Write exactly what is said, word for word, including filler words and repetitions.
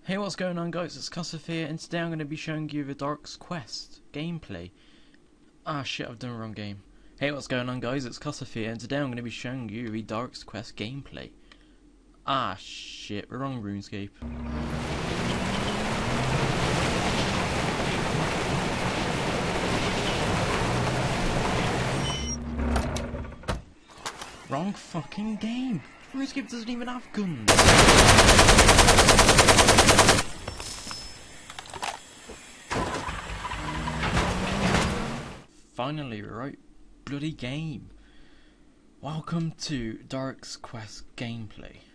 Hey, what's going on, guys? It's Cussif here, and today I'm going to be showing you the Dark's Quest gameplay. Ah shit, I've done the wrong game. Hey, what's going on, guys? It's Cussif here, and today I'm going to be showing you the Dark's Quest gameplay. Ah shit, we're wrong RuneScape. Wrong fucking game. RuneScape doesn't even have guns. Finally, right bloody game. Welcome to Dark's Quest gameplay.